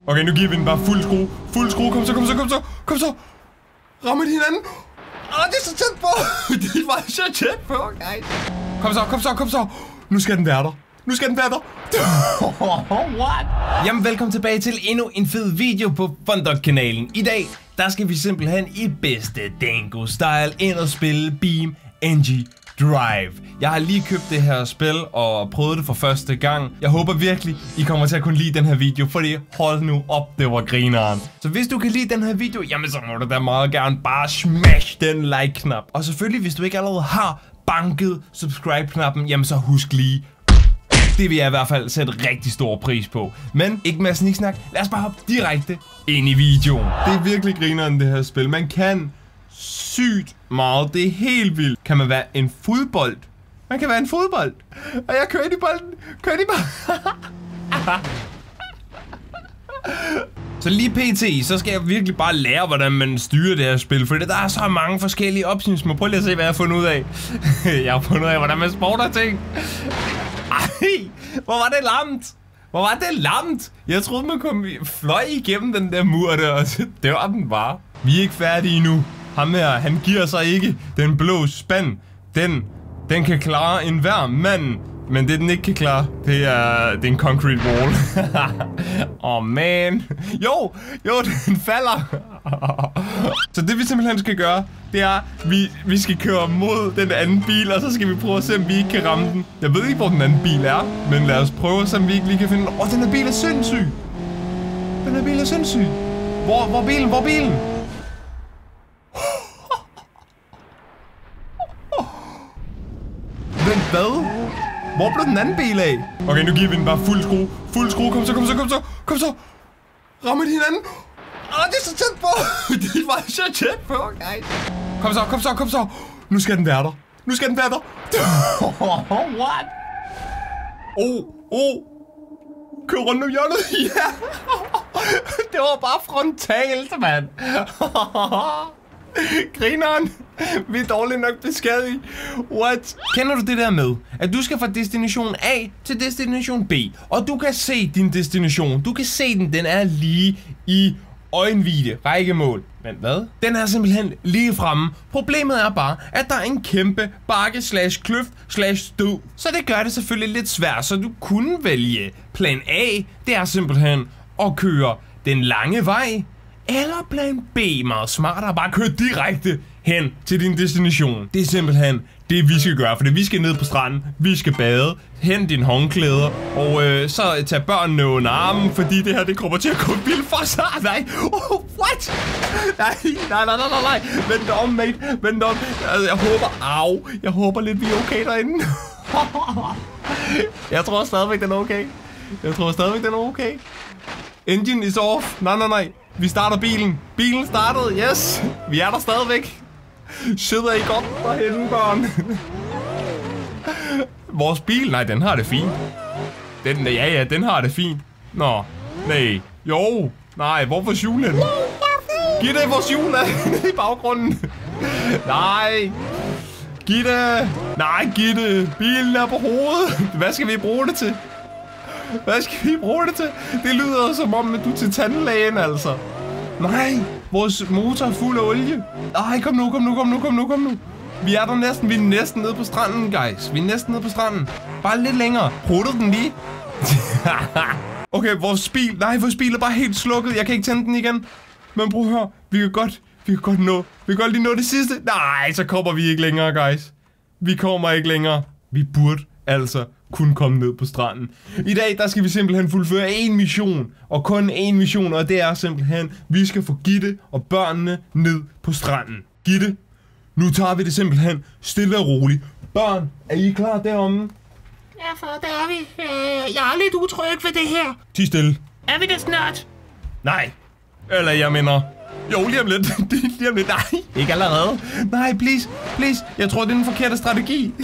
Okay, nu giver vi den bare fuld skrue. Fuld skrue, kom så, kom så, kom så. Kom så. Rammer de hinanden. Det er så tæt på. Det var så tæt på, guys. Kom så, kom så, kom så. Nu skal den være der. Nu skal den være der. What? Jamen, velkommen tilbage til endnu en fed video på Fundog-kanalen. I dag, der skal vi simpelthen i bedste Dango-style ind og spille BeamNG Drive. Jeg har lige købt det her spil og prøvet det for første gang. Jeg håber virkelig, I kommer til at kunne lide den her video, fordi hold nu op, det var grineren. Så hvis du kan lide den her video, jamen så må du da meget gerne bare smash den like-knap. Og selvfølgelig, hvis du ikke allerede har banket subscribe-knappen, jamen så husk lige. Det vil jeg i hvert fald sætte rigtig stor pris på. Men ikke mere sniksnak, lad os bare hoppe direkte ind i videoen. Det er virkelig grineren, det her spil. Man kan sygt meget. Det er helt vildt. Kan man være en fodbold? Man kan være en fodbold. Og jeg kører ind i bolden. Kører ind i bolden. Så lige pt, så skal jeg virkelig bare lære, hvordan man styrer det her spil. For der er så mange forskellige options. Men prøv lige at se, hvad jeg har fundet ud af. Jeg har fundet ud af, hvordan man sporter ting. Ej, hvor var det lamt. Hvor var det lamt. Jeg troede, man kom fløj igennem den der mur der, og så dør den bare. Vi er ikke færdige endnu. Ham her, han giver sig ikke. Den blå spand, den kan klare enhver mand. Men det den ikke kan klare, det er en concrete wall. Man. Jo, den falder. Så det vi simpelthen skal gøre, det er, vi skal køre mod den anden bil, og så skal vi prøve at se, om vi ikke kan ramme den. Jeg ved ikke, hvor den anden bil er, men lad os prøve, så vi ikke lige kan finde den. Den her bil er sindssyg. Den her bil er sindssyg. Hvor er bilen? Hvor er bilen? Men hvad? Hvor blev den anden bil af? Okay, nu giver vi den bare fuld skrue. Fuld skrue, kom så, kom så, kom så. Kom så. Rammer de hinanden. Det er så tæt på. Det var så tæt på, guys. Kom så, kom så, kom så. Nu skal den være der. Nu skal den være der. What? Kør rundt om hjørnet. Ja. Det var bare frontalt, mand. Grineren. Vi er dårligt nok beskadiget. What? Kender du det der med, at du skal fra destination A til destination B, og du kan se din destination. Du kan se den er lige i øjenvidde, rækkemål. Men hvad? Den er simpelthen lige fremme. Problemet er bare, at der er en kæmpe bakke / kløft / støv. Så det gør det selvfølgelig lidt svært, så du kunne vælge plan A. Det er simpelthen at køre den lange vej. Eller plan B, meget smartere, bare køre direkte hen til din destination. Det er simpelthen det, vi skal gøre, for vi skal ned på stranden, vi skal bade, hente dine håndklæder, og så tage børnene under armen, fordi det her, det kommer til at gå vildt for sig. Nej, what? Nej. Vent om, mate, vent om. Altså, jeg håber lidt, vi er okay derinde. Jeg tror stadigvæk, den er okay. Engine is off. Nej. Vi starter bilen. Bilen startede, yes. Vi er der stadigvæk. Sidder I godt derhenne, børn? Vores bil? Nej, den har det fint. Den har det fint. Nå, nej. Jo, nej, hvor var julen? Giv det, vores jul er i baggrunden. Nej. Giv det. Bilen er på hovedet. Hvad skal vi bruge det til? Det lyder som om, at du er til tandlægen, altså. Nej, vores motor er fuld af olie. Nej, kom nu. Vi er der næsten. Vi er næsten nede på stranden, guys. Bare lidt længere. Pruttede den lige? Okay, vores bil er bare helt slukket. Jeg kan ikke tænde den igen. Men prøv at høre. Vi kan godt lige nå det sidste. Nej, så kommer vi ikke længere, guys. Vi kommer ikke længere. Vi burde altså kun komme ned på stranden. I dag, der skal vi simpelthen fuldføre en mission, og kun en mission, og det er simpelthen, vi skal få Gitte og børnene ned på stranden. Gitte, nu tager vi det simpelthen stille og roligt. Børn, er I klar deromme? Ja, far, der er vi. Jeg er lidt utryg ved det her. Ti stille. Er vi det snart? Nej. Eller jeg mener... Jo, lige om lidt. Nej, ikke allerede. Nej, please. Jeg tror, det er den forkerte strategi.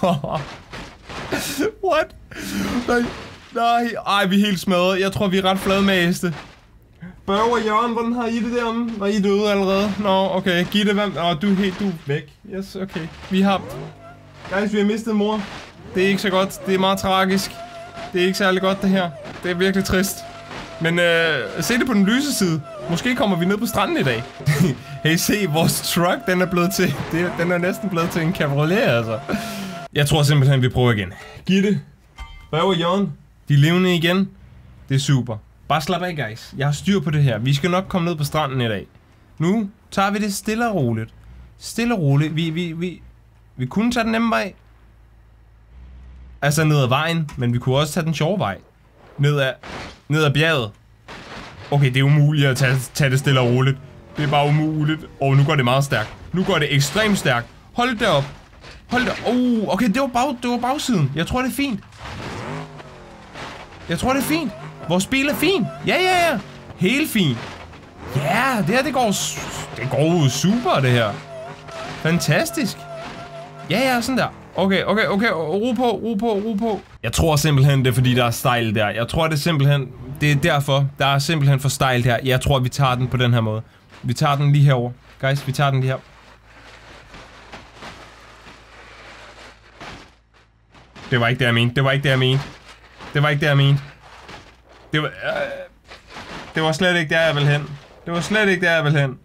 What? Nej. Ej, vi er helt smadret. Jeg tror, vi er ret fladmæste. Børge og Jørgen, hvordan har I det deromme? Var I døde allerede? Nå, okay. Gitte, hvad? Du er væk. Yes, okay. Vi har mistet mor. Det er ikke så godt. Det er meget tragisk. Det er ikke særlig godt, det her. Det er virkelig trist. Men se det på den lyse side. Måske kommer vi ned på stranden i dag. Hey, se, vores truck, den er blevet til... Den er næsten blevet til en cabriolet, altså. Jeg tror simpelthen, vi prøver igen. Gitte. Hvad var Jørgen? De er levende igen. Det er super. Bare slap af, guys. Jeg har styr på det her. Vi skal nok komme ned på stranden i dag. Nu tager vi det stille og roligt. Stille og roligt. Vi kunne tage den nemme vej. Altså ned ad vejen, men vi kunne også tage den sjove vej. Ned ad bjerget. Okay, det er umuligt at tage det stille og roligt. Det er bare umuligt. Nu går det meget stærkt. Nu går det ekstremt stærkt. Hold det op. Hold det. Okay, det var bagsiden. Jeg tror, det er fint. Jeg tror, det er fint. Vores bil er fin. Ja. Helt fint. Ja, det her, det går super, det her. Fantastisk. Ja, sådan der. Okay. Ro på. Jeg tror simpelthen, det er fordi, der er stejl der. Jeg tror, det er simpelthen... Det er derfor. Der er simpelthen for stejlt her. Jeg tror, vi tager den på den her måde. Vi tager den lige herover. Guys, vi tager den lige her. Det var ikke det, jeg mente. Det var slet ikke der, jeg ville hen.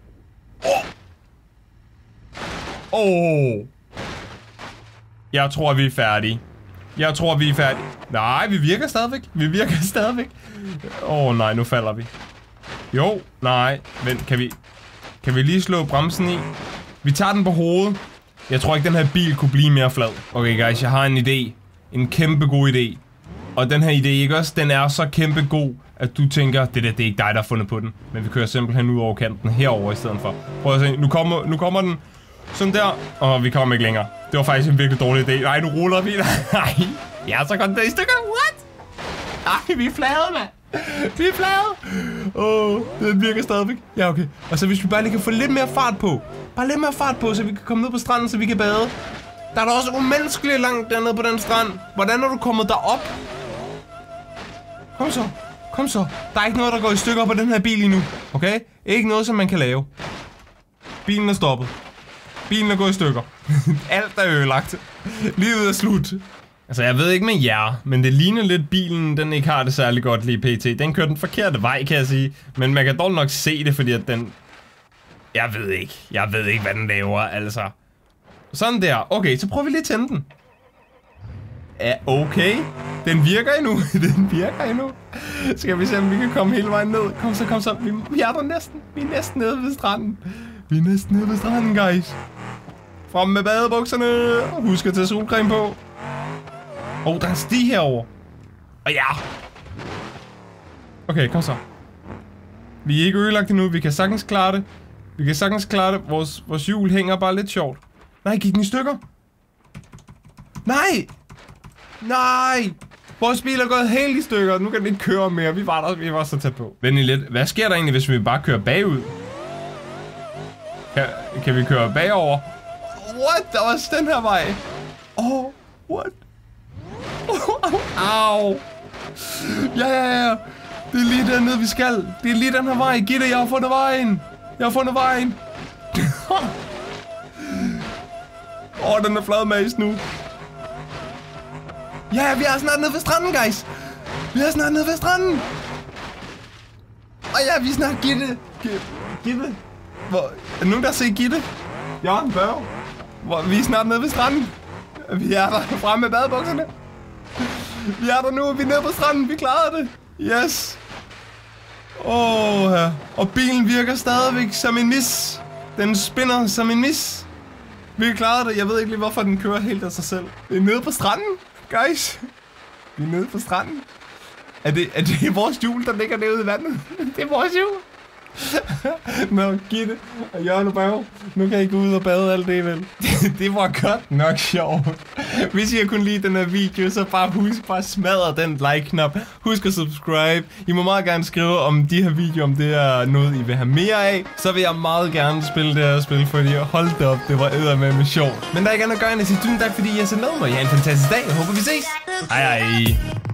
Jeg tror, vi er færdige. Nej, vi virker stadigvæk. Nej, nu falder vi. Jo, nej. Vent, kan vi lige slå bremsen i? Vi tager den på hovedet. Jeg tror ikke, den her bil kunne blive mere flad. Okay, guys, jeg har en idé. En kæmpe god idé. Og den her idé, ikke også? Den er så kæmpe god, at du tænker, det er ikke dig, der har fundet på den. Men vi kører simpelthen ud over kanten herover i stedet for. Prøv at se, nu kommer den sådan der. Og vi kommer ikke længere. Det var faktisk en virkelig dårlig idé. Nej, nu ruller vi. Nej. Ja, så går den der i stykker. What? Nej, vi er flade, mand. Det virker stadigvæk. Ja, okay. Og så hvis vi bare lige kan få lidt mere fart på. Så vi kan komme ned på stranden, så vi kan bade. Der er da også umenneskeligt langt dernede på den strand. Hvordan er du kommet derop? Kom så. Der er ikke noget, der går i stykker på den her bil endnu. Okay? Ikke noget, som man kan lave. Bilen er stoppet. Bilen er gået i stykker. Alt er ødelagt. Livet er slut. Altså, jeg ved ikke med jer, men det ligner lidt bilen, den ikke har det særlig godt lige pt. Den kører den forkerte vej, kan jeg sige. Men man kan dog nok se det, fordi at den... Jeg ved ikke, hvad den laver, altså. Sådan der. Okay, så prøver vi lige at tænde den. Ja, okay. Den virker endnu. Skal vi se, om vi kan komme hele vejen ned. Kom så. Vi er der næsten. Vi er næsten nede ved stranden. Guys. Frem med badebukserne. Husk at tage solcreme på. Der er en sti herovre. Ja. Okay, kom så. Vi er ikke ødelagt endnu. Vi kan sagtens klare det. Vores hjul hænger bare lidt sjovt. Nej, gik den i stykker? Nej! Vores bil er gået helt i stykker. Nu kan den ikke køre mere. Vi var så tæt på. Vent lidt. Hvad sker der egentlig, hvis vi bare kører bagud? Kan vi køre bagover? What? Der var også den her vej. What? Au. Ja. Det er lige dernede, vi skal. Det er lige den her vej. Gitte, jeg har fundet vejen. Den er fladmast nu. Ja, vi er snart nede ved stranden, guys. Ja, vi er snart Gitte. Hvor? Er der nogen, der ser Gitte? Jørgen Børg. Vi er snart nede ved stranden. Vi er der fremme med badebukserne. Vi er der nu, vi er nede på stranden. Vi klarede det. Yes. Og bilen virker stadigvæk som en mis. Den spinner som en mis. Vi klarede det. Jeg ved ikke lige, hvorfor den kører helt af sig selv. Vi er nede på stranden, guys. Vi er nede på stranden. Er det vores hjul, der ligger derude i vandet? Det er vores hjul. Nå, Gitte og Jørgen Børg. Nu kan I gå ud og bade alt det, vel? Det var godt nok sjovt. Hvis I kunne lide den her video, så husk at smadre den like-knap. Husk at subscribe. I må meget gerne skrive om de her videoer, om det er noget, I vil have mere af. Så vil jeg meget gerne spille det her spil, fordi hold da op, det var eddermame sjovt. Men der er ikke andet at gøre end at sige tusind tak, fordi I har set med mig. I har en fantastisk dag. Jeg håber, vi ses. Hej hej.